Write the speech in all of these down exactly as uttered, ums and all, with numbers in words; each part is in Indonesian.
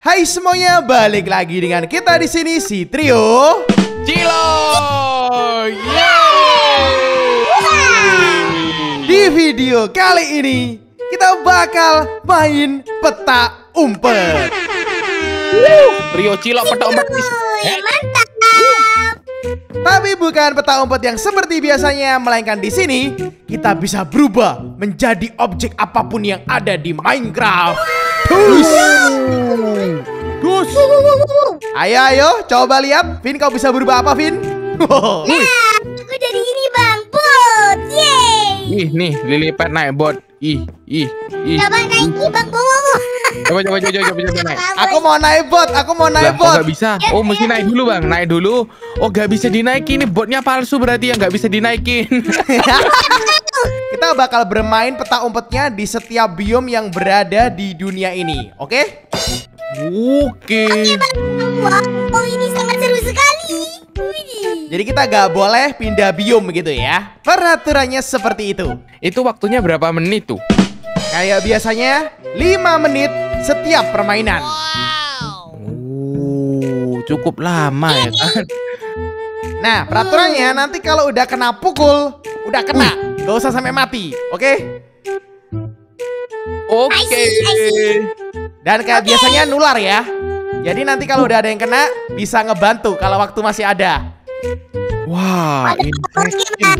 Hai semuanya, balik lagi dengan kita di sini si trio Cilo. Yeay. Di video kali ini kita bakal main peta umpet. Trio Cilo peta umpet. Mantap. Tapi bukan peta umpet yang seperti biasanya, melainkan di sini kita bisa berubah menjadi objek apapun yang ada di Minecraft. Terus, terus. Ayo, ayo, coba lihat. Vin, kau bisa berubah apa, Vin? Nah, aku jadi ini bang, bot. Yeay. Ih, nih Lilipet naik bot. Ih, ih, ih. Coba naiki bang, bawa. Coba, coba, coba, coba, coba naik. Aku mau naik bot, aku mau Lah, naik kok bot. nggak bisa? Oh, mesti naik dulu bang, naik dulu. Oh, nggak bisa dinaikin. Ini botnya palsu berarti yang nggak bisa dinaikin. Kita bakal bermain peta umpetnya di setiap biom yang berada di dunia ini, oke? Oke. Wah, oh ini sangat seru sekali. Wih. Jadi kita gak boleh pindah biom gitu ya. Peraturannya seperti itu. Itu waktunya berapa menit tuh? Kayak biasanya lima menit setiap permainan. Oh, cukup lama ya kan? Nah, peraturannya nanti kalau udah kena pukul, udah kena, gak usah sampai mati, oke? Oke. Dan kayak biasanya nular ya. Jadi nanti kalau udah ada yang kena, bisa ngebantu kalau waktu masih ada. Wah, Oke ini bang.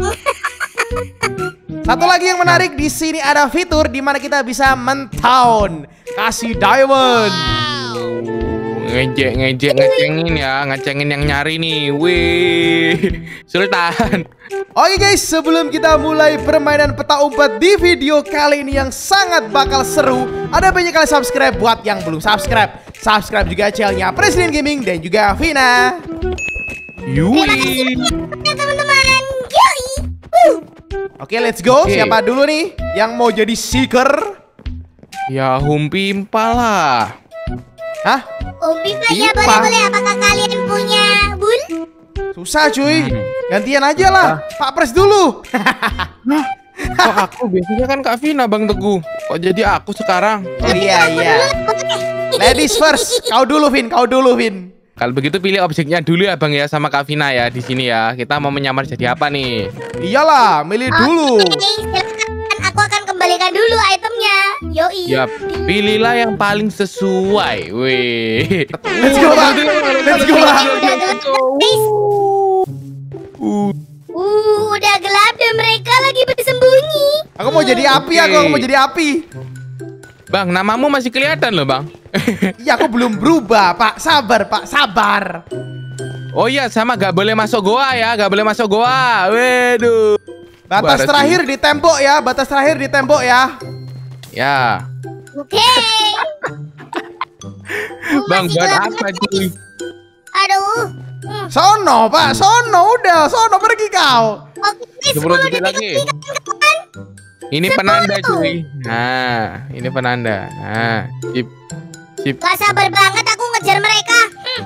Satu lagi yang menarik, di sini ada fitur di mana kita bisa mentown, kasih diamond. ngejek ngejek ngecengin ya, ngecengin yang nyari nih. Wih, Sultan. Oke guys, sebelum kita mulai permainan peta umpet di video kali ini yang sangat bakal seru, ada banyak kali subscribe buat yang belum subscribe. Subscribe juga channelnya Presiden Gaming dan juga Vina. Yui. Nah, teman-teman. Yoi. Wuh. Oke, let's go. Oke. Siapa dulu nih yang mau jadi seeker? Ya Humpi lah. Hah? Om Pipa ya, Pipa. boleh-boleh. Apakah kalian punya bun? Susah cuy. Gantian aja lah. Pak Pres dulu. Kok aku biasanya kan Kak Vina Bang Teguh. Kok jadi aku sekarang? Oh iya iya. Ladies first. Kau dulu Vin, kau dulu Vin. Kalau begitu pilih objeknya dulu ya Bang ya sama Kak Vina ya di sini ya. Kita mau menyamar jadi apa nih? Iyalah, milih dulu. Oke, silakan. Aku akan kembalikan dulu itemnya. Yoi. Ya, pilihlah yang paling sesuai. Wih. Let's go Bang. Let's go Bang. Uh, Uh, udah gelap dan mereka lagi bersembunyi. Aku mau jadi api aku, aku mau jadi api. Bang, namamu masih kelihatan loh Bang. Iya, aku belum berubah, Pak. Sabar, Pak. Sabar. Oh iya, sama gak boleh masuk goa ya, gak boleh masuk goa. Waduh. Batas Barat terakhir di tembok ya, batas terakhir di tembok ya. Ya. Oke. Uh, Bang, masih buat gelap apa banget. cuy? Aduh. Hmm. Sono, Pak. Sono, udah. Sono pergi kau. Oke, sepuluh sepuluh detik detik lagi. lagi. Kawan. Ini Sepuluh. penanda cuy. Nah, ini penanda. Nah, sip. Sip. Gak sabar banget aku ngejar mereka. Hmm.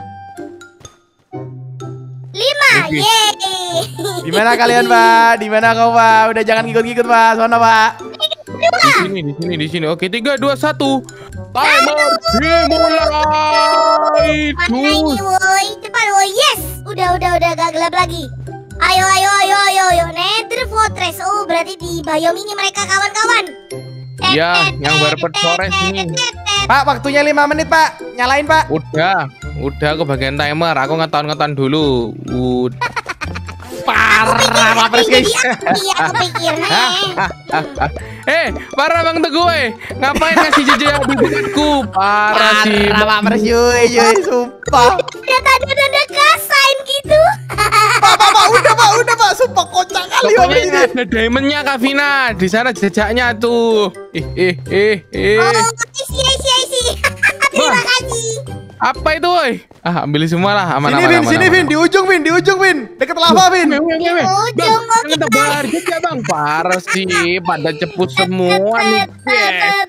Lima, Oke. yeay. Di mana kalian, Pak? Di mana kau, Pak? Udah jangan ngikut-ngikut, Pak. Sono, Pak. Di sini, di sini, di sini. Oke, tiga, dua, satu. Timer dimulai. Mana ini, woi? Cepat, woi. Yes. Udah, udah, udah gak gelap lagi. Ayo, ayo, ayo, ayo, ayo. Nether Fortress. Oh, berarti di biome ini mereka kawan-kawan. Iya, yang Warped Forest ini. Pak, waktunya lima menit, Pak. Nyalain, Pak. Udah, udah aku bagian timer. Aku ngeton-ngeton dulu. Udah. Parah, Pak Pres, guys. Iya, aku pikir. Heh. Eh, parah Bang Teguh, eh. Ngapain ngasih jejak di dekatku? Parah sih. Parah, Pak Pres, cuy, cuy. Sumpah. Udah tanda-tanda kasain gitu. Pak, Pak, Pak. Udah, Pak. Udah, Pak. Sumpah kocak kali, Pak Pres Pokoknya ini. ada diamondnya Kak Vina. Di sana jejaknya tuh. Ih, ih, ih, ih. Oh, isi, isi, isi. Terima kasih. Apa itu, woi? Ah, ambil semua lah. Aman, Sini, aman, Vin. aman, Sini, aman. Vin. Di ujung, Vin. Di ujung, Vin. Deket lava, Vin. Weh, weh, weh, weh. Ujung, Bang, oke. jangan tebar juga Bang. Parah sih. Pada ceput semua nih. Eh.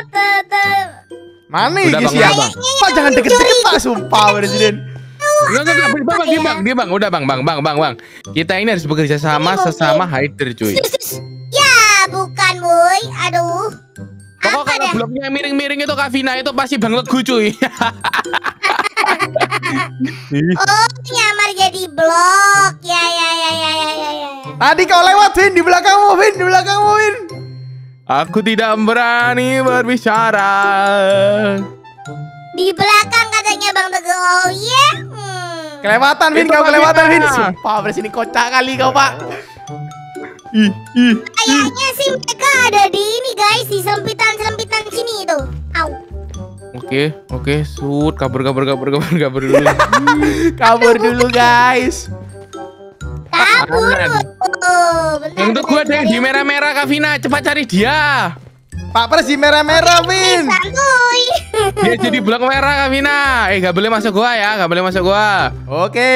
Mana Udah, guys Bang, ya? udah, Bang. Pak, jangan deket-deket, Pak. Sumpah, Presiden. Enggak, enggak, enggak. Bang, bang, dia bang, dia bang. Udah bang, bang, bang, bang, bang. Kita ini harus bekerja sama sesama hider, cuy. Ya, bukan, boy. Aduh. Pokoknya Apa kalau dah? bloknya miring-miring itu Kak Vina itu pasti Bang Legu cuy. Oh, nyamar jadi blok. Ya, ya, ya, ya, ya, ya, ya. Tadi kau lewat, Vin, di belakangmu, Vin, di belakangmu, Vin. Aku tidak berani berbicara. Di belakang katanya Bang Teguh. Oh iya. Hmm. Kelewatan, Vin, Itu kau Kak kelewatan, Vin. Vina. Sumpah, beres ini kocak kali kau, Pak. Ih, ih. Kayaknya sih mereka ada di ini guys, di sempitan-sempitan sini itu. Au. Oke, oke, shoot, kabur, kabur, kabur, kabur, kabur dulu. Kabur dulu, guys. Kabur. Aman. Oh, bentar. Yang itu gue ada yang di bentar. merah-merah Kak Vina, cepat cari dia. Pak Pres di merah-merah, Vin. Santuy. Dia jadi blok merah Kak Vina. Eh, gak boleh masuk gua ya, gak boleh masuk gua. Oke.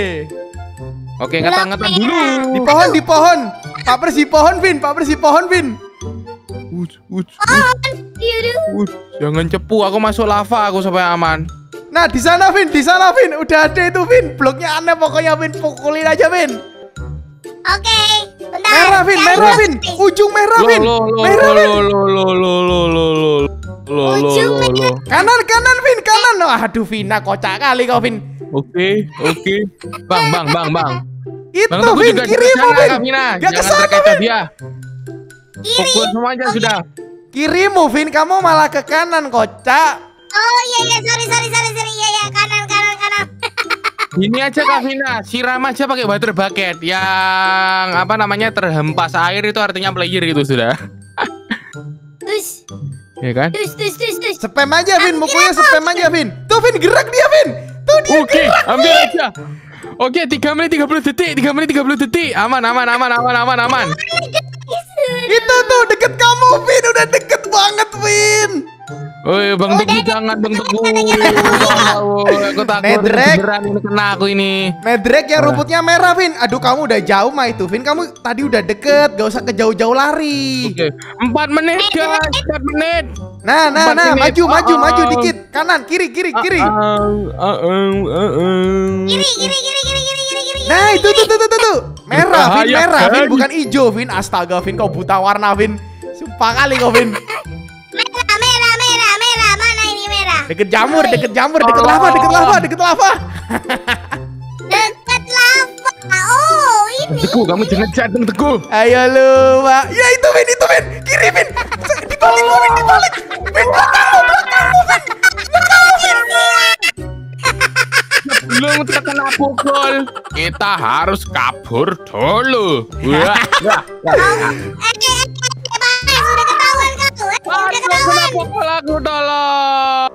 Oke, ngetan-ngetan dulu. Di pohon, di pohon. Pak Pres di pohon, Vin. Pak Pres di pohon, Vin. Uts, uts, Pohon. Yaudah. uts. Jangan cepu, aku masuk lava aku supaya aman. Nah, di sana, Vin. Di sana, Vin. Udah ada itu, Vin. Bloknya aneh pokoknya, Vin. Pukulin aja, Vin. Oke. Bentar. Merah, Vin. Cari Merah, blok, Vin. guys. Ujung merah, Lo Vin. lo lo Merah, lo Vin. lo lo lo lo lo lo lo lo lo Ujung lo. merah. Kanan, kanan, Vin. Kanan. Oh, aduh, Vina. Kocak kali kau, Vin. Oke, oke. Bang, bang, bang, bang. Itu, Bang Teguh Vin. juga Kirimu, jangan Vin. Kak Vina. Gak Jangan kesana, terkecoh Vin. dia. Kiri. Fokus semuanya sudah. Kirimu, Vin. Kamu malah ke kanan, kocak. Oh iya iya sorry sorry sorry sorry iya iya kanan kanan kanan. Ini aja Kak Vina, siram aja pakai water bucket yang apa namanya terhempas air itu artinya player gitu sudah. Terus Ya kan? terus terus terus terus. Spam aja, Vin. Mukulnya spam aja, Vin. Tuh, Vin. Gerak dia, Vin. Tuh, dia Oke, gerak, ambil Vin. aja. Oke, tiga menit tiga puluh detik, tiga menit tiga puluh detik. Aman, aman, aman, aman, aman, aman. Itu tuh, deket kamu, Vin. Udah deket banget, Vin. Woi, Bang Teguh jangan Bang Teguh. Aku takut Nedrek. beneran ini kena aku ini. Medrek yang rumputnya merah, Vin. Aduh, kamu udah jauh mah itu, Vin. Kamu tadi udah deket, gak usah ke jauh-jauh lari. Oke, empat menit guys, empat menit. Nah, nah, Empat nah, menit. maju, maju, Uh-uh. maju dikit. Kanan, kiri, kiri, kiri. Uh, uh, uh, uh, uh. Kiri kiri kiri kiri kiri kiri kiri. Nah, itu tuh, tuh, tuh, tuh, tuh. Merah, Vin, Bahaya, merah, Vin, kan? bukan hijau, Vin. Astaga, Vin, kau buta warna, Vin. Sumpah kali kau, Vin. Merah merah merah merah mana ini merah? Deket jamur, Woi, deket jamur, deket lava, deket lava, deket lava. Dekat lava. Oh ini. Teguh, kamu jangan jatuh Teguh. Ayo lu, Pak. Ya itu, Vin, itu, Vin. Kiri, Vin. Dibalik, lu, Vin, dibalik. Vin, belakangmu, belakangmu, Vin. Belum terkena pukul. Kita harus kabur dulu. Wah, wah, wah. Eh eh eh eh sudah ketahuan kamu. Eh, Udah Aduh, kena ketahuan. pukul aku tolong.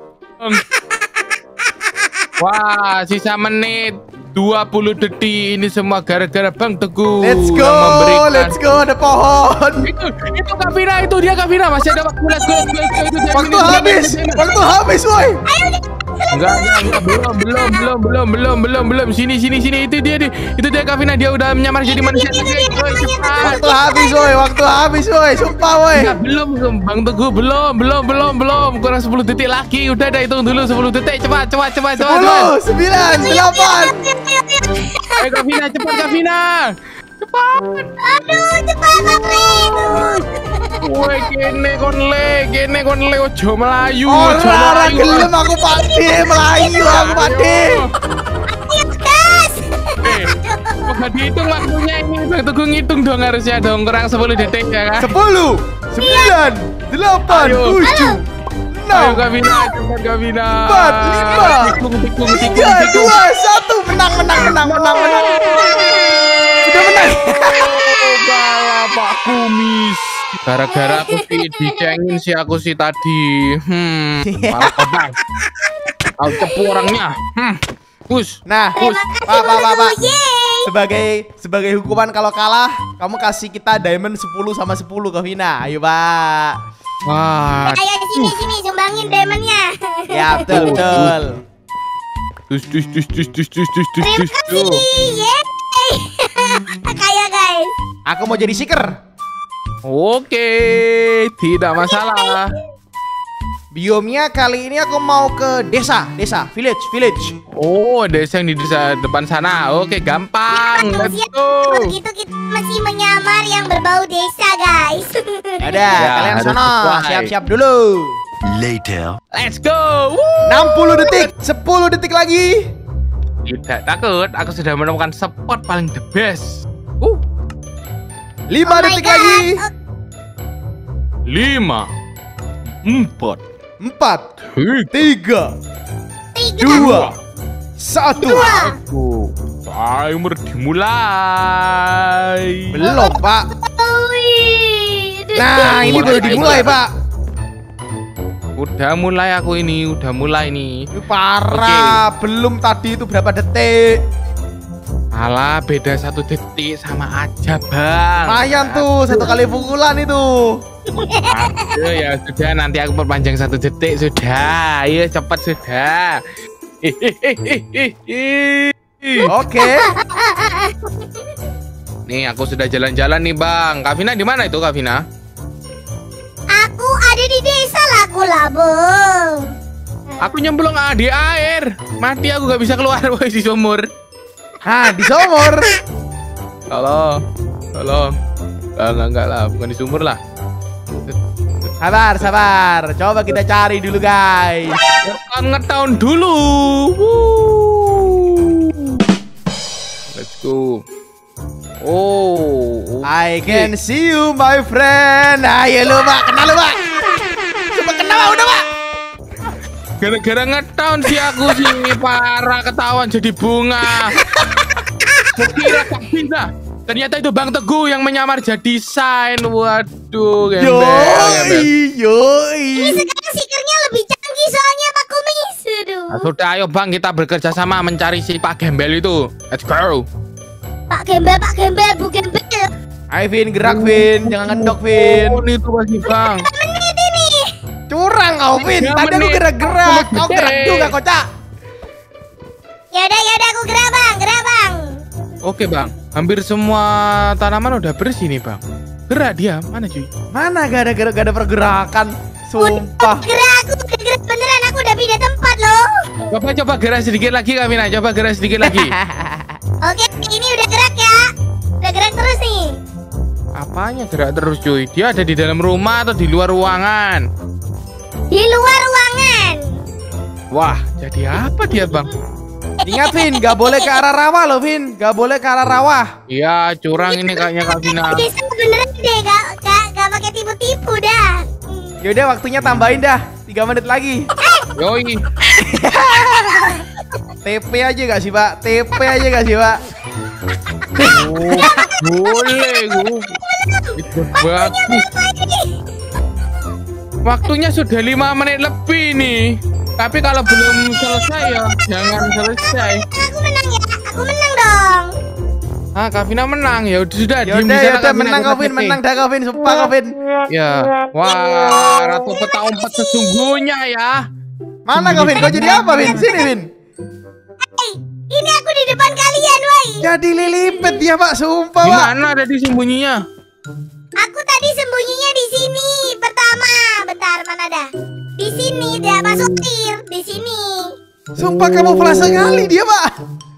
Wah, sisa menit dua puluh detik. Ini semua gara-gara Bang Teguh. Let's go, yang memberikan. let's go, ada pohon. Itu, itu Kak Vina, itu dia Kak Vina. Masih ada waktu. Let's go, let's go, let's go. Itu dia. Waktu Ini, habis, ini, ini. waktu habis, woi. Enggak, enggak, enggak, belum, belum, belum, belum, belum, belum, belum. Sini, sini, sini. Itu dia, dia. Itu dia Kak Vina. Dia udah menyamar jadi manusia. Guys, woi, cepat. Waktu habis, woi, waktu habis, woi. Sumpah, woi. Enggak, belum, Bang Teguh, belum, belum, belum, belum. Kurang sepuluh detik lagi. Udah, dah hitung dulu sepuluh detik. Cepat, cepat, cepat, cepat. cepat. Sepuluh, sembilan, delapan. Ayo Kak Vina, cepat Kak Vina. Cepat. Aduh cepat apa itu? Woi, kene kon le, kene kon le ojo melayu, Ora, ojo ora melayu. gelem aku pade, melayu aku pade. Ayo gas. Eh, kok dihitung waktunya ini? Bang Teguh ngitung dong harusnya dong, kurang sepuluh detik ya kan? Sepuluh, sembilan, delapan, Ayo. tujuh, Ayo enam, Kak Vina, cepat Kak Vina. Empat, lima, tikung, tikung, tikung, tiga, tikung. dua, satu. Menang, menang, menang, menang, menang. Sudah menang. Kalah Pak Kumis. Gara-gara aku sih dicengin sih aku sih tadi. Hmm, malah kebang. Aku cepu orangnya. Hmm, push. Nah, Terima kasih Pak, Pak, Pak, Pak. Yeay. Sebagai sebagai hukuman kalau kalah, kamu kasih kita diamond sepuluh sama sepuluh ke Vina. Ayo, Pak. Wah, Ayo sini sini sumbangin diamondnya. Ya, betul, betul. dus dus dus dus dus dus dus dus Terima dus. kasih. Yeay. Kaya guys. Aku mau jadi seeker. Oke, tidak masalah. Biomnya kali ini aku mau ke desa, desa, village, village. Oh, desa yang di desa depan sana. Oke, gampang. Ya, Let's siap. go. Kalau gitu kita masih menyamar yang berbau desa, guys. Ada, Ya, kalian harus sono, sesuai. siap-siap dulu. Later. Let's go. Woo. enam puluh detik, sepuluh detik lagi. Tidak takut, aku sudah menemukan spot paling the best. Uh, lima Oh my detik God. lagi. Oh, lima, empat, empat, tiga, tiga, tiga, dua, satu. dua. satu. Timer dimulai. Belum, Pak. Wih. Nah, ini baru dimulai, Pak. Udah mulai aku ini, udah mulai nih. Ini parah, belum tadi itu berapa detik. Alah, beda satu detik sama aja, Bang. Lumayan tuh, satu kali pukulan itu. Aduh, ya sudah, nanti aku perpanjang satu detik sudah. Ayo cepat sudah. Oke. Nih, aku sudah jalan-jalan nih, Bang. Kavina di mana itu, Kavina? Aku ada di desa laku labo. Aku nyemplung di air. Mati aku gak bisa keluar woi di sumur. Nah, di sumur. Tolong. Tolong. Ah, enggak, enggak lah, bukan di sumur lah. Sabar, sabar. Coba kita cari dulu, guys. Ngetahun dulu. Woo. Let's go. Oh, I can see you, my friend. Ayo lu, Pak. Kenal lu, Pak. Coba kenal udah, Pak. gara-gara ngetahun sih aku sih parah ketahuan jadi bunga. Kira tak bisa. Ternyata itu Bang Teguh yang menyamar jadi Sain. Waduh, gembel, gembel. Yoi, yoi. Ini sekarang sikernya lebih canggih soalnya Pak Kumis. Aduh. Nah, sudah ayo Bang, kita bekerja sama mencari si Pak Gembel itu. Let's go. Pak Gembel, Pak Gembel, Bu Gembel. Ayo, Vin, gerak, Vin. Jangan ngedok, Vin. Oh, itu pasti Bang. Menit ini. Curang kau, Vin. Tiga Tadi aku menit. gerak-gerak. Kau Gede. gerak juga, kocak. Yaudah, yaudah aku gerak Bang, gerak Bang. Oke Bang, hampir semua tanaman udah bersih nih Bang. Gerak dia, mana cuy? Mana gak ada gerak, gak ada pergerakan. Sumpah. Gerak aku, udah gerak beneran aku udah pindah tempat loh. Coba coba gerak sedikit lagi Kavina, coba gerak sedikit lagi. Oke, ini udah gerak ya. Udah gerak terus nih. Apanya gerak terus cuy? Dia ada di dalam rumah atau di luar ruangan? Di luar ruangan. Wah, jadi apa dia Bang? Ingat, Vin, gak boleh ke arah rawa loh, Vin. Gak boleh ke arah rawa. Iya, curang ini kayaknya Kavina. Desa beneran deh, gak, gak, gak pakai tipu-tipu dah. Hmm. Yaudah, waktunya tambahin dah. Tiga menit lagi. Yoi. T P aja gak sih, Pak? T P aja gak sih, Pak? Oh, boleh gua. Itu bagus. Waktunya sudah lima menit lebih nih. Tapi kalau belum selesai ya jangan selesai. Aku menang ya, aku menang dong. Ah, Kavina menang ya udah sudah. diem di Yaudah, sana, yaudah, Kavina, menang kita kau, Vin. T P. Menang dah kau, Vin. Sumpah kau, Vin. Ya, wah, Ratu Peta Umpet sesungguhnya ya. Mana kau, Vin? Kau jadi apa, Vin? Sini, Vin. Hei, ini aku di depan kalian, woi. Jadi lilipet dia, Pak. Sumpah, Pak. Gimana ada di sembunyinya? Aku tadi sembunyinya di sini. Pertama, bentar mana dah? Di sini dia masuk air. Di sini. Sumpah kamu flash sekali dia, Pak.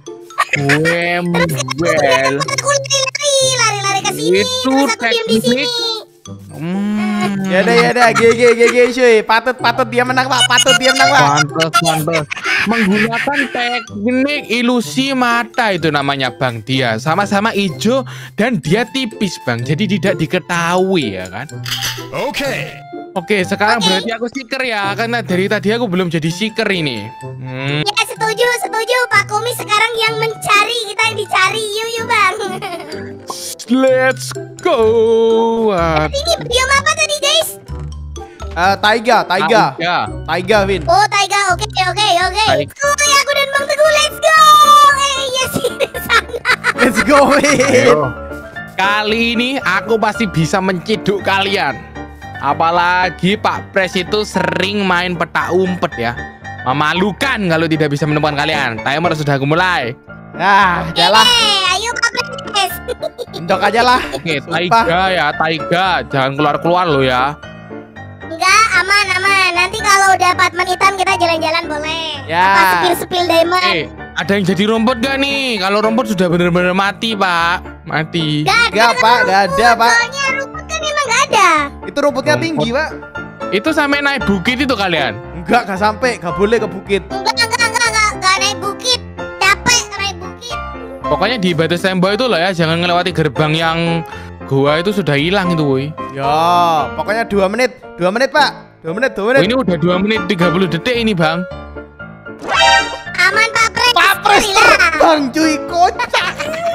Gembel. Aku lari-lari, lari-lari ke sini. Itu Terus aku diam di teknik. sini. Hmm. Yaudah, yaudah. G G, G G, cuy. Patut, patut dia menang, Pak. Patut dia menang, Pak. Pantes, pantes. Menggunakan teknik ilusi mata itu namanya Bang dia. Sama-sama hijau dan dia tipis Bang. Jadi tidak diketahui ya kan. Okay. Oke, sekarang berarti aku seeker ya. Karena dari tadi aku belum jadi seeker ini. Hmm. Ya setuju, setuju. Pak Kumis sekarang yang mencari, kita yang dicari. Yuk, yuk bang. Let's go. Wah, Ini biom apa tadi guys? Eh, Taiga, Taiga. ya. Taiga, Vin. Oh Taiga, oke oke oke. Baik. Let's go, ya aku dan Bang Teguh, let's go. Eh iya sih di sana. Let's go, Vin. Kali ini aku pasti bisa menciduk kalian. Apalagi Pak Pres itu sering main peta umpet ya. Memalukan kalau tidak bisa menemukan kalian. Timer sudah aku mulai. Nah, jalan. Eh, ayo Pak Pres. Endok aja lah. Oke, Sumpah. Taiga ya, Taiga. Jangan keluar-keluar lo ya. Enggak, aman aman nanti kalau udah empat menitan kita jalan-jalan boleh. Ya. Apa sepil-sepil diamond. Eh, ada yang jadi rumput gak nih? Kalau rumput sudah bener-bener mati, Pak. Mati. Gak Enggak, Pak, gak ada, Pak. Soalnya rumput kan emang gak ada. Itu rumputnya Rumput. tinggi, Pak. Itu sampai naik bukit itu kalian. Enggak, gak sampai, gak boleh ke bukit. Enggak, enggak, enggak, enggak, enggak naik bukit. Capek naik bukit. Pokoknya di batas tembok itu loh ya, jangan melewati gerbang yang gua itu sudah hilang itu, woi. Ya, pokoknya dua menit, dua menit, Pak. Dua menit, dua Oh, menit. ini udah dua menit tiga puluh detik ini, Bang. Aman Pak Pres. Pak Pres Bismillah. terbang, cuy, kocak.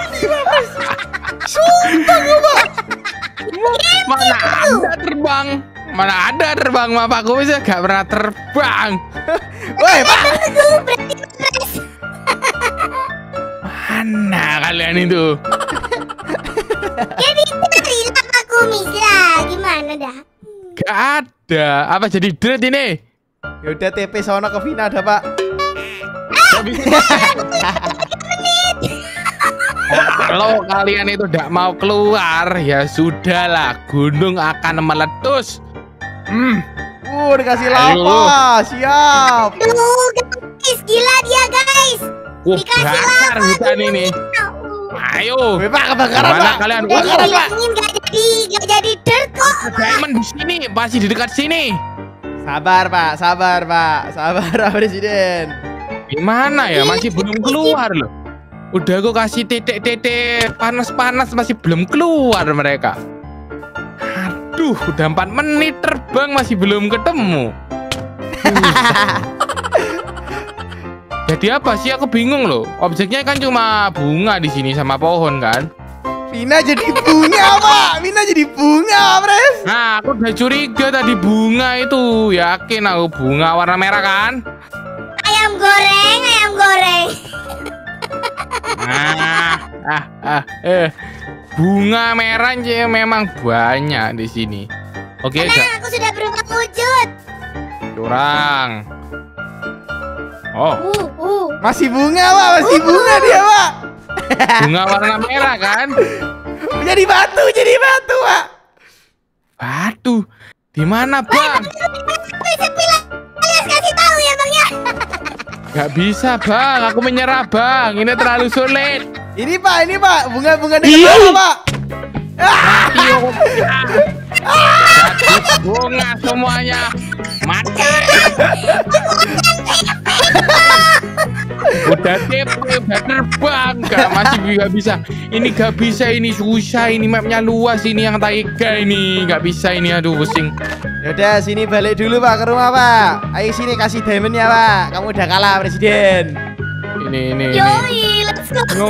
Sumpah, Pak. Mana ada terbang? Mana ada terbang, mah Pak Kumis ya gak pernah terbang. Woi, Pak. Tunggu, berarti Pak Pres. Mana kalian itu? Jadi carilah Pak Kumis lah. Gimana dah? Gak ada. Apa jadi dread ini? Yaudah T P sono ke Vina dah, Pak. Gak bisa. Kalau kalian itu tidak mau keluar, ya sudahlah, gunung akan meletus. Hmm. Uh, dikasih Ayo. lava. Siap. Tuh guys, gila dia guys. Wah, Dikasih bakar lava hutan tuh. ini. Ayo. Woi, Pak, kebakaran, Mana Pak. kalian? Udah Wah, dibilangin gak jadi, gak jadi dirt kok. diamond di sini, masih di dekat sini. Sabar, Pak. Sabar, Pak. Sabar, Pak Presiden. Gimana ya? Masih belum keluar loh. Udah aku kasih titik-titik panas-panas masih belum keluar mereka. Aduh, udah empat menit terbang masih belum ketemu. Susah. Jadi apa sih? Aku bingung loh. Objeknya kan cuma bunga di sini sama pohon kan. Vina jadi bunga, Pak. Vina jadi bunga, Pres. Nah, aku udah curiga tadi bunga itu. Yakin aku bunga warna merah kan? Ayam goreng, ayam goreng. Ah, ah, ah, eh, bunga merah aja memang banyak di sini. Oke, Nah, gak aku sudah berubah wujud. curang. Oh, Uh, uh. Masih bunga, Pak. Masih bunga dia, Pak. bunga warna merah kan? Jadi batu, jadi batu, Pak. Batu, di mana bang? Sepil alias kasih tahu ya bang ya. Gak bisa bang, aku menyerah bang. Ini terlalu sulit. Ini, Pak, ini, Pak. Bunga-bunga di bawah, Pak. Mati aku. Jadi bunga semuanya. Mati. Udah T P, udah terbang, gak masih gak bisa. Ini gak bisa, ini susah, ini mapnya luas, ini yang taiga ini gak bisa ini, aduh pusing. Yaudah, sini balik dulu, Pak, ke rumah, Pak. Ayo sini kasih diamond ya, Pak. Kamu udah kalah, Presiden. Ini ini ini. Yoi, let's go. No,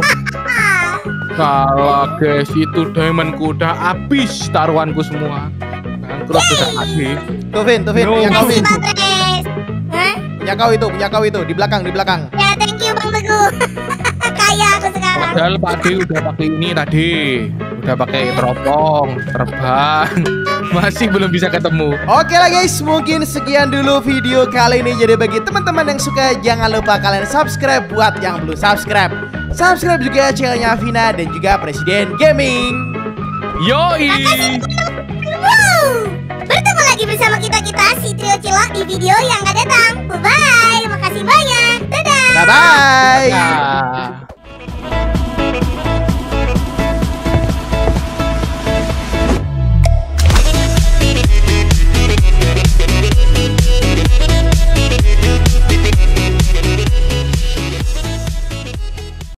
salah guys, itu diamondku udah habis taruhanku semua. Bangkrut sudah habis. Tuh, Vin, tuh, Vin. No. Punya kau, Vin. Pak Pres. Hah? Punya kau itu, punya kau itu. Di belakang, di belakang. Ya thank you bang Teguh. Kaya aku sekarang. Padahal Pak D udah pakai ini tadi, udah pakai teropong, terbang, masih belum bisa ketemu. Oke lah guys, mungkin sekian dulu video kali ini. Jadi bagi teman-teman yang suka, jangan lupa kalian subscribe buat yang belum subscribe. Subscribe juga channelnya Vina dan juga Presiden Gaming. Yoi. Wow. Bertemu lagi bersama kita-kita si Trio Cilok di video yang akan datang. Bye bye. Makasih banyak. Dadah. Bye bye. Nah.